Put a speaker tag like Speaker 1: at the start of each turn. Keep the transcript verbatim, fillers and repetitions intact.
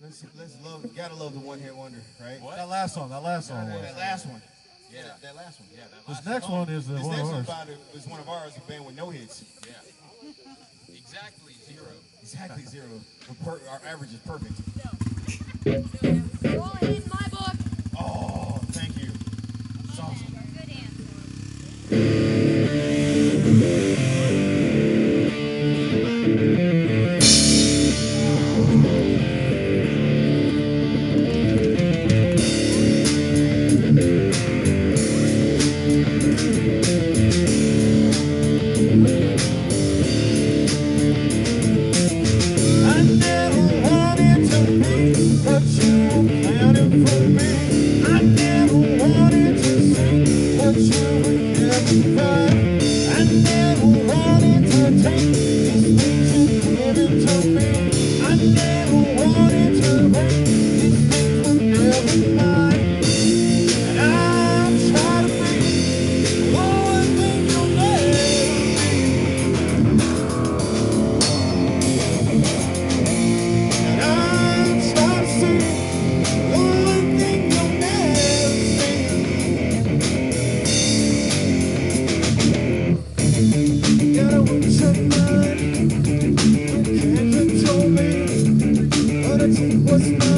Speaker 1: Let's let's love. Gotta love the one hit wonder, right?
Speaker 2: What?
Speaker 3: That last song, that last song was.
Speaker 1: That last one.
Speaker 2: Yeah.
Speaker 1: That, that last one.
Speaker 2: Yeah, that
Speaker 3: This
Speaker 2: last
Speaker 3: next
Speaker 2: song.
Speaker 3: one is the
Speaker 1: This
Speaker 3: one
Speaker 1: next
Speaker 3: of
Speaker 1: one
Speaker 3: ours.
Speaker 1: about it was one of ours, a band with no hits.
Speaker 2: Yeah. Exactly zero.
Speaker 1: Exactly zero. We're per, our average is perfect.
Speaker 4: They're all in my book.
Speaker 1: Oh, thank you. It's awesome.
Speaker 4: Good
Speaker 3: I never wanted to be what you were planning for me. I never wanted to see what you would never find. I never wanted to take these things you given to me. I never wanted to break these things were never mine. And I'm trying to be the one thing you'll never And I'm trying to see the one thing you'll never see. Gotta watch your mind. You can't control me, but I take what's mine.